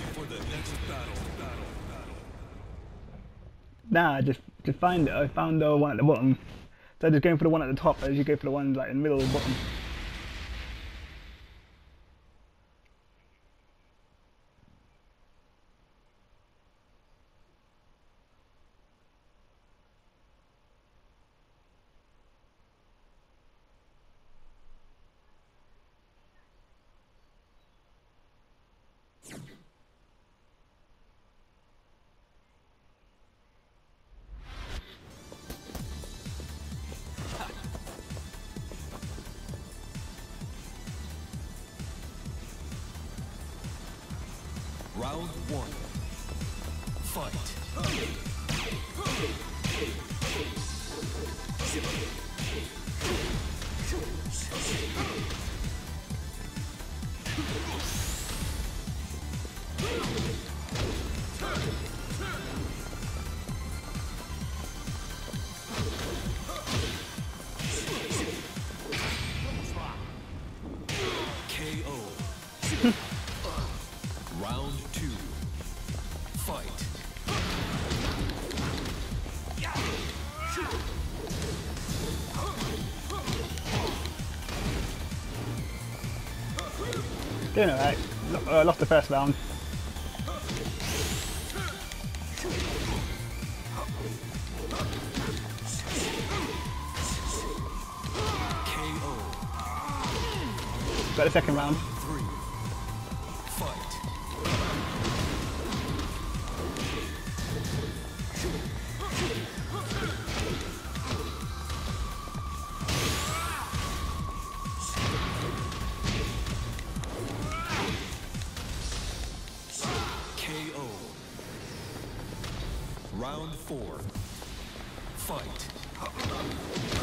For the next battle. Nah, just find it. I found the one at the bottom. So just going for the one at the top as you go for the one like in the middle or bottom. Round one. Fight. KO. Round two. Fight. Doing alright. Lost the first round. KO. Got the second round. Three. Fight. KO. Round four. Fight.